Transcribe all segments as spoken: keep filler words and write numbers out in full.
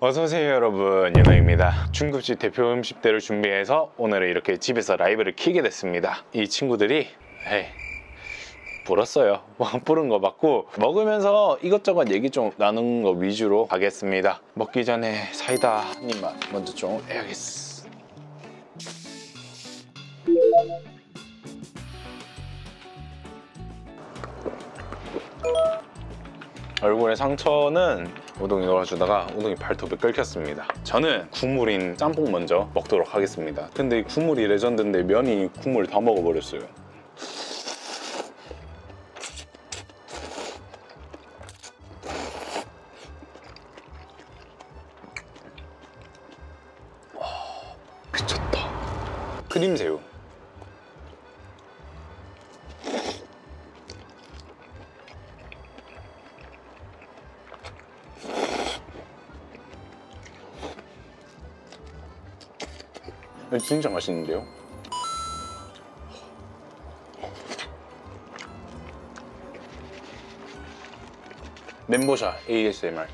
어서오세요 여러분, 윤호입니다. 중급집 대표 음식들을 준비해서 오늘은 이렇게 집에서 라이브를 키게 됐습니다. 이 친구들이 에이 불었어요. 부른 거 맞고 먹으면서 이것저것 얘기 좀 나누는 거 위주로 하겠습니다. 먹기 전에 사이다 한 입만 먼저 좀 해야겠어. 얼굴에 상처는 우동이 놀아주다가 우동이 발톱에 끓였습니다. 저는 국물인 짬뽕 먼저 먹도록 하겠습니다. 근데 이 국물이 레전드인데 면이 국물 다 먹어버렸어요. 와, 미쳤다. 크림새우. 진짜 맛있는데요? 멘보샤 에이에스엠알.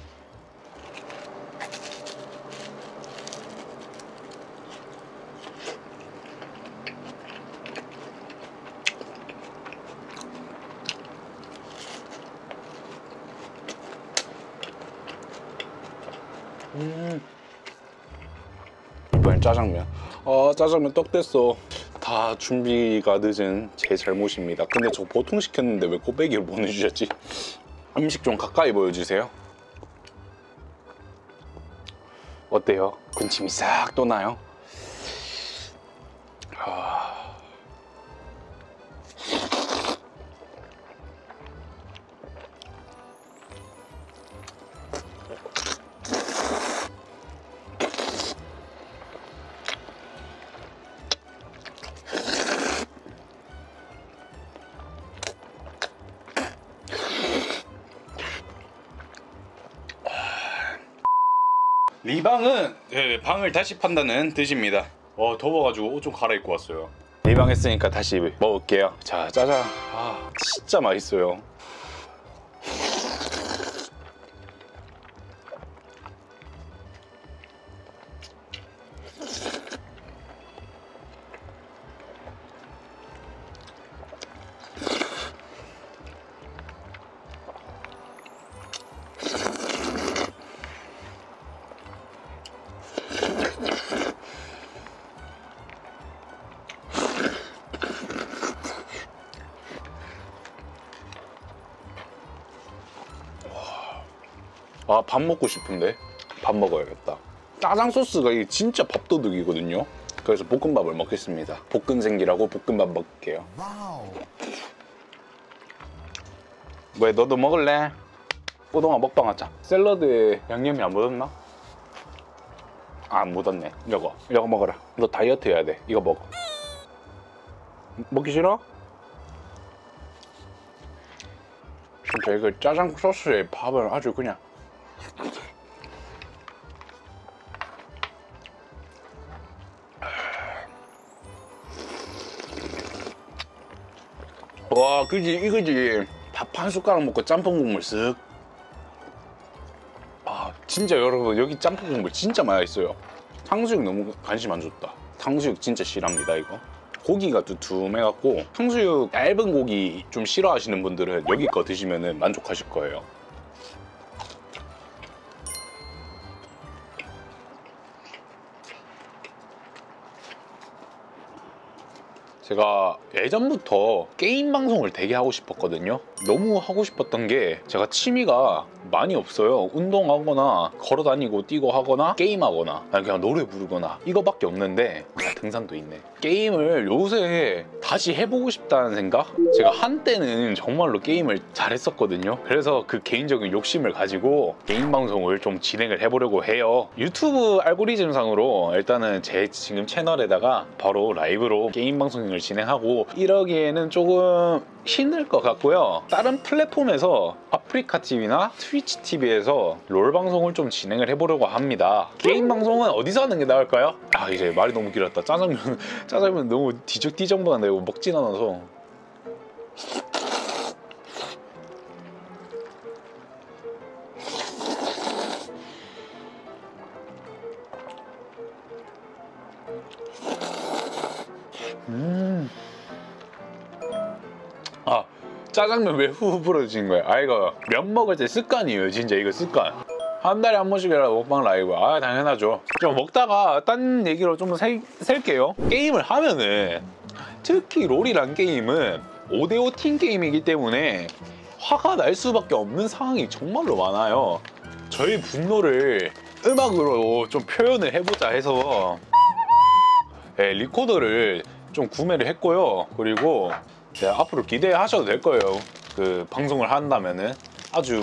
음. 이번엔 짜장면. 아, 짜장면 떡 됐어. 다 준비가 늦은 제 잘못입니다. 근데 저 보통 시켰는데 왜 꼬배기를 보내주셨지? 음식 좀 가까이 보여주세요. 어때요? 군침이 싹 도나요? 아... 리방은 네, 방을 다시 판다는 뜻입니다. 어, 더워가지고 옷 좀 갈아입고 왔어요. 리방 했으니까 다시 먹을게요. 자, 짜장. 아, 진짜 맛있어요. 아, 밥 먹고 싶은데? 밥 먹어야겠다. 짜장 소스가 이게 진짜 밥도둑이거든요. 그래서 볶음밥을 먹겠습니다. 볶음생기라고 볶음밥 먹을게요. 와우. 왜 너도 먹을래? 우동아 먹방 하자. 샐러드에 양념이 안 묻었나? 아, 안 묻었네. 이거 이거 먹어라. 너 다이어트 해야 돼. 이거 먹어. 먹기 싫어? 진짜 이거 짜장 소스에 밥을 아주 그냥 와, 그지 이거지. 밥 한 숟가락 먹고 짬뽕 국물 쓱. 아, 진짜 여러분 여기 짬뽕 국물 진짜 맛있어요. 탕수육 너무 관심 안 줬다. 탕수육 진짜 싫어합니다. 이거 고기가 두툼해갖고 탕수육 얇은 고기 좀 싫어하시는 분들은 여기 거 드시면 만족하실 거예요. 제가 예전부터 게임 방송을 되게 하고 싶었거든요. 너무 하고 싶었던 게 제가 취미가 많이 없어요. 운동하거나 걸어다니고 뛰고 하거나 게임하거나 아니 그냥 노래 부르거나 이거밖에 없는데 아, 등산도 있네. 게임을 요새 다시 해보고 싶다는 생각? 제가 한때는 정말로 게임을 잘했었거든요. 그래서 그 개인적인 욕심을 가지고 게임 방송을 좀 진행을 해보려고 해요. 유튜브 알고리즘상으로 일단은 제 지금 채널에다가 바로 라이브로 게임 방송을 진행하고 이러기에는 조금 힘들 것 같고요. 다른 플랫폼에서 아프리카티비나 트위치티비에서 롤 방송을 좀 진행을 해보려고 합니다. 게임 방송은 어디서 하는 게 나을까요? 아, 이제 말이 너무 길었다. 짜장면 짜장면 너무 뒤적뒤적만 내고 먹진 않아서. 음. 아, 짜장면 왜 후후 부러지는 거야? 아, 이거 면 먹을 때 습관이에요. 진짜 이거 습관. 한 달에 한 번씩이라도 먹방 라이브. 아, 당연하죠. 좀 먹다가 딴 얘기로 좀 셀, 셀게요. 게임을 하면은, 특히 롤이란 게임은 오 대 오 팀 게임이기 때문에 화가 날 수밖에 없는 상황이 정말로 많아요. 저희 분노를 음악으로 좀 표현을 해보자 해서 네, 리코더를 좀 구매를 했고요. 그리고 네, 앞으로 기대하셔도 될 거예요. 그 방송을 한다면은 아주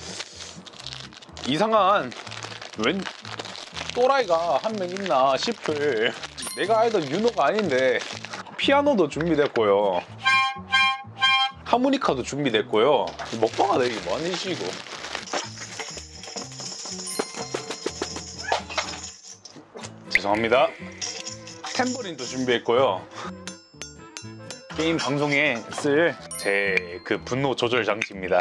이상한 웬 또라이가 한 명 있나 싶을 내가 알던 윤호가 아닌데 피아노도 준비됐고요. 하모니카도 준비됐고요. 먹방아 되게 많으시고 죄송합니다. 탬버린도 준비했고요. 게임 방송에 쓸 제 그 분노 조절 장치입니다.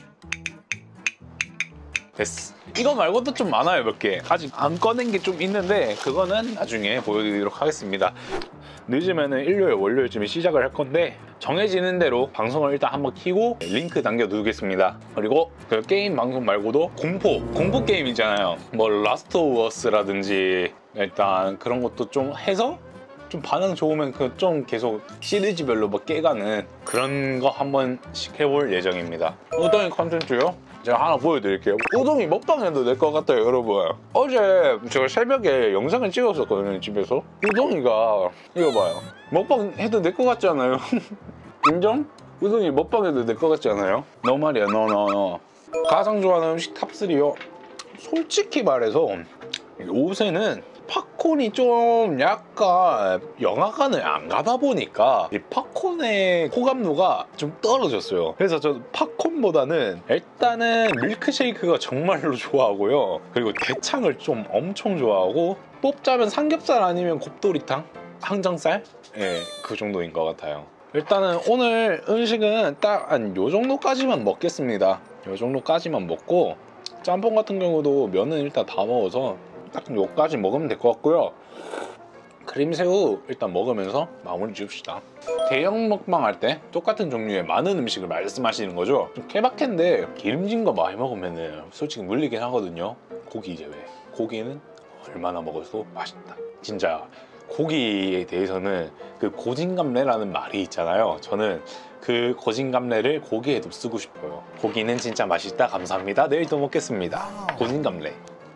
됐어. 이거 말고도 좀 많아요. 몇 개 아직 안 꺼낸 게 좀 있는데 그거는 나중에 보여드리도록 하겠습니다. 늦으면은 일요일 월요일쯤에 시작을 할 건데 정해지는 대로 방송을 일단 한번 키고 링크 남겨두겠습니다. 그리고 그 게임 방송 말고도 공포 공포 게임 있잖아요. 뭐 라스트 오브 어스라든지 일단 그런 것도 좀 해서 좀 반응 좋으면 그 좀 계속 시리즈별로 뭐 깨가는 그런 거 한 번씩 해볼 예정입니다. 우동이 컨텐츠요? 제가 하나 보여드릴게요. 우동이 먹방해도 될 것 같아요, 여러분. 어제 제가 새벽에 영상을 찍었었거든요, 집에서. 우동이가 이거 봐요. 먹방 해도 될 것 같지 않아요? 인정? 우동이 먹방 해도 될 것 같지 않아요? 너 말이야, 너, 너, 너. 가장 좋아하는 음식 탑삼이요? 솔직히 말해서 요새는 팝콘이 좀 약간 영화관을 안 가다 보니까 이 팝콘의 호감도가 좀 떨어졌어요. 그래서 저 팝콘보다는 일단은 밀크쉐이크가 정말로 좋아하고요. 그리고 대창을 좀 엄청 좋아하고 뽑자면 삼겹살 아니면 곱돌이탕? 항정살? 예, 그 정도인 것 같아요. 일단은 오늘 음식은 딱 한 요 정도까지만 먹겠습니다. 요 정도까지만 먹고 짬뽕 같은 경우도 면은 일단 다 먹어서 딱 요까지 먹으면 될 것 같고요. 크림새우 일단 먹으면서 마무리 지읍시다. 대형 먹방 할 때 똑같은 종류의 많은 음식을 말씀하시는 거죠. 좀 케바케인데 기름진 거 많이 먹으면 솔직히 물리긴 하거든요. 고기 이제 왜 고기는 얼마나 먹어도 맛있다. 진짜 고기에 대해서는 그 고진감래라는 말이 있잖아요. 저는 그 고진감래를 고기에도 쓰고 싶어요. 고기는 진짜 맛있다. 감사합니다. 내일 또 먹겠습니다. 고진감래.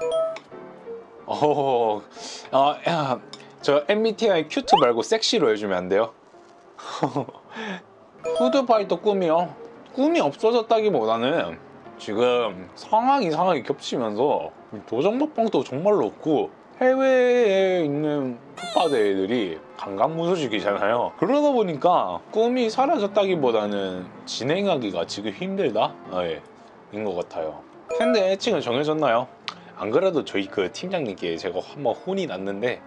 어, 어, 야, 저 엠비티아이 큐트 말고 섹시로 해주면 안 돼요? 푸드파이터 꿈이요? 꿈이 없어졌다기보다는 지금 상황이 상황이 겹치면서 도전 먹방도 정말로 없고 해외에 있는 풋파드 애들이 강강무소식이잖아요. 그러다 보니까 꿈이 사라졌다기보다는 진행하기가 지금 힘들다? 네, 인 것 같아요. 팬들 애칭은 정해졌나요? 안 그래도 저희 그 팀장님께 제가 한번 혼이 났는데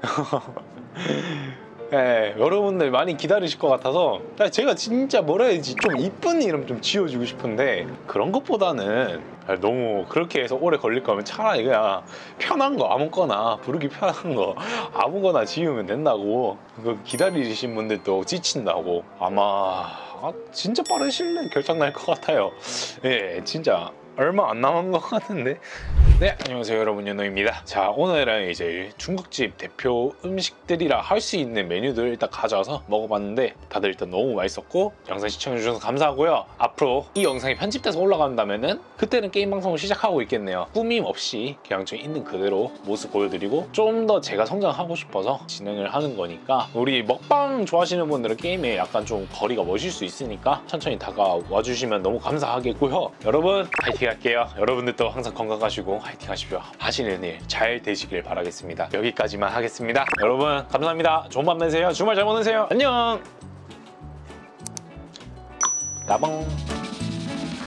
네, 여러분들 많이 기다리실 것 같아서 제가 진짜 뭐라 해야 되지 좀 이쁜 이름 좀 지어주고 싶은데 그런 것보다는 너무 그렇게 해서 오래 걸릴 거면 차라리 그냥 편한 거 아무거나 부르기 편한 거 아무거나 지으면 된다고. 그 기다리신 분들도 지친다고. 아마 아, 진짜 빠른 시일 내에 결정 날 것 같아요. 예, 진짜 얼마 안 남은 것 같은데. 네, 안녕하세요 여러분, 윤호입니다. 자, 오늘은 이제 중국집 대표 음식들이라 할 수 있는 메뉴들 일단 가져와서 먹어봤는데 다들 일단 너무 맛있었고 영상 시청해주셔서 감사하고요. 앞으로 이 영상이 편집돼서 올라간다면은 그때는 게임 방송을 시작하고 있겠네요. 꾸밈 없이 그냥 저 있는 그대로 모습 보여드리고 좀 더 제가 성장하고 싶어서 진행을 하는 거니까 우리 먹방 좋아하시는 분들은 게임에 약간 좀 거리가 머실 수 있으니까 천천히 다가와 주시면 너무 감사하겠고요. 여러분 파이팅 할게요. 여러분들도 항상 건강하시고 파이팅 하십시오. 하시는 일 잘 되시길 바라겠습니다. 여기까지만 하겠습니다. 여러분 감사합니다. 좋은 밤 되세요. 주말 잘 보내세요. 안녕. 나봉.